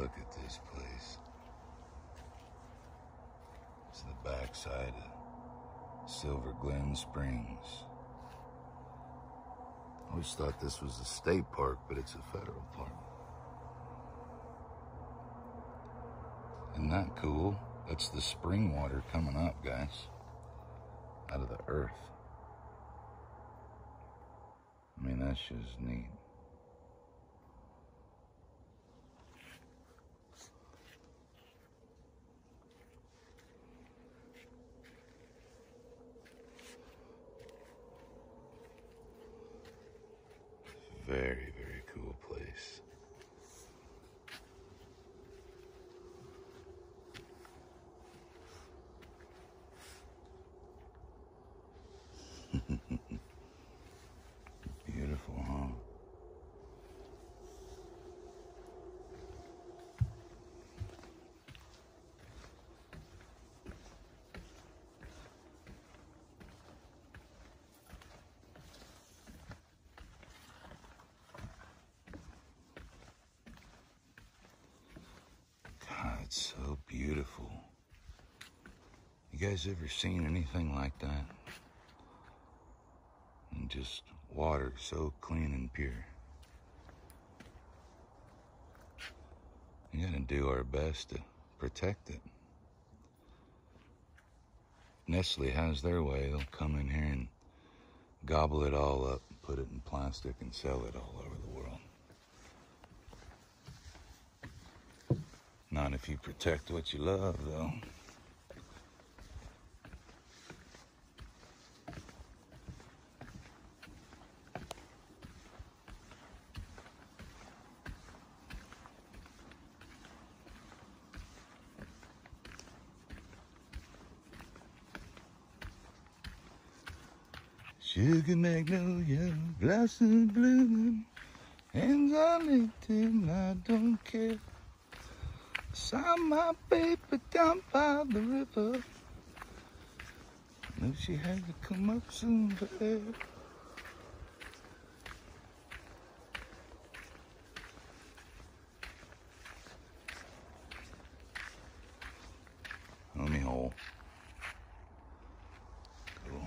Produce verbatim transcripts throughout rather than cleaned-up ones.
Look at this place. It's the backside of Silver Glen Springs. I always thought this was a state park, but it's a federal park. Isn't that cool? That's the spring water coming up, guys, out of the earth. I mean, that's just neat. Very, very cool place. Beautiful, huh? God, it's so beautiful. You guys ever seen anything like that? And just water so clean and pure. You gotta do our best to protect it. Nestle has their way. They'll come in here and gobble it all up, put it in plastic, and sell it all over the world. Not if you protect what you love, though. Sugar magnolia, blossom blooming, hands are lifted, I don't care. Saw my baby down by the river. Knew she had to come up soon for air. Let me hold. Cool.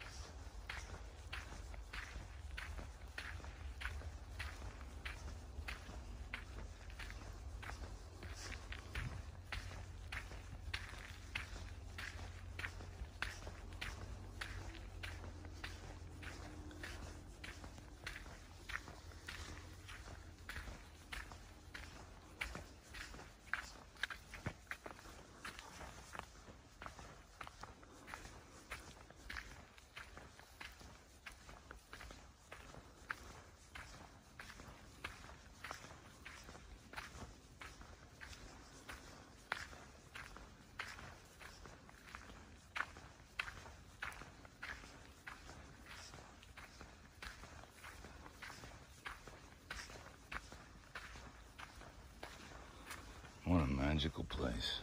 What a magical place.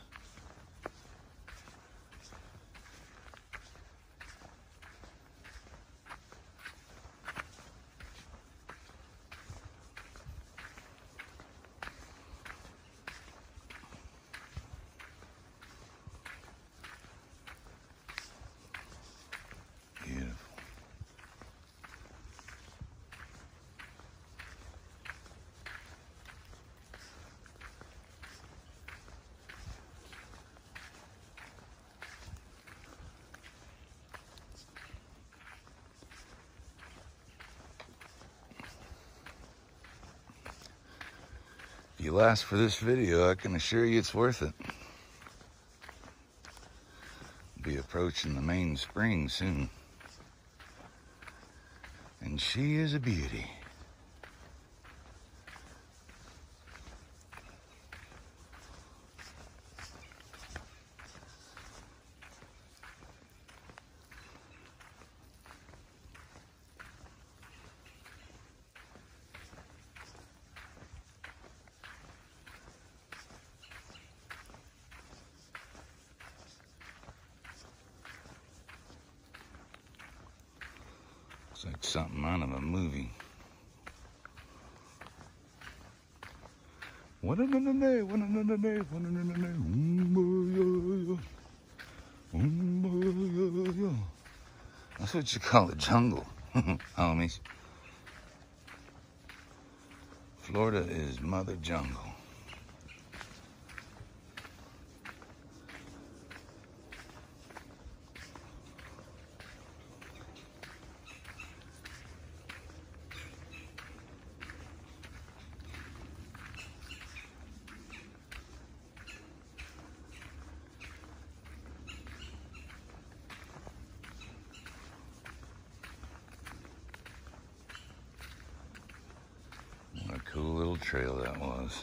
Beautiful. If you last for this video, I can assure you it's worth it. We'll be approaching the main spring soon. And she is a beauty. It's like something out of a movie. What another day, what another day, what another day. That's what you call a jungle, homies. Florida is mother jungle. What a cool little trail that was.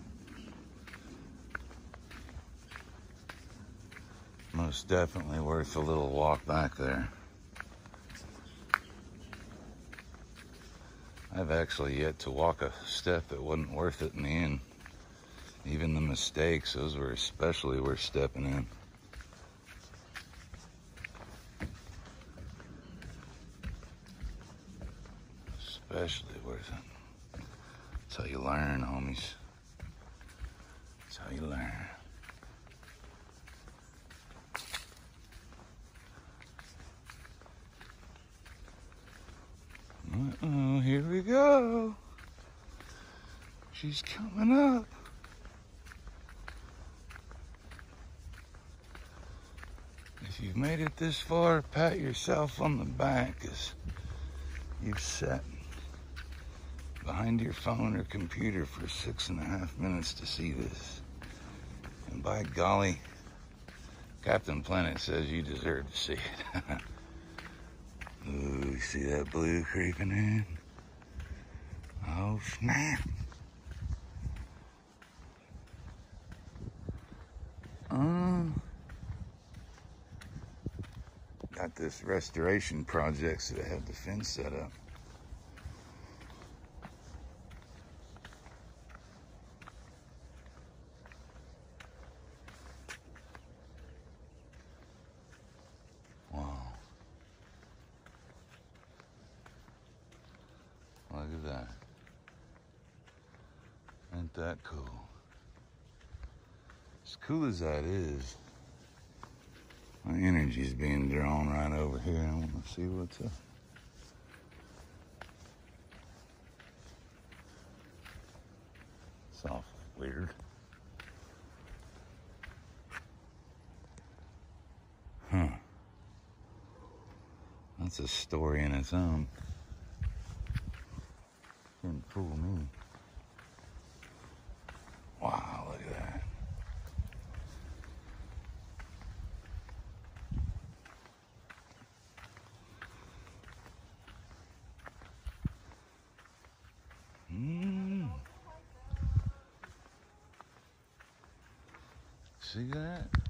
Most definitely worth a little walk back there. I've actually yet to walk a step that wasn't worth it in the end. Even the mistakes, those were especially worth stepping in. Especially worth it. That's how you learn, homies. That's how you learn. Uh-oh, here we go. She's coming up. If you've made it this far, pat yourself on the back as you've sat behind your phone or computer for six and a half minutes to see this. And by golly, Captain Planet says you deserve to see it. Ooh, you see that blue creeping in? Oh, snap. Um, got this restoration project, so they have the fence set up. Look at that. Ain't that cool? As cool as that is, my energy's being drawn right over here. I want to see what's up. It's awfully weird. Huh. That's a story in its own. Didn't fool me. Wow, look at that. Mm. See that?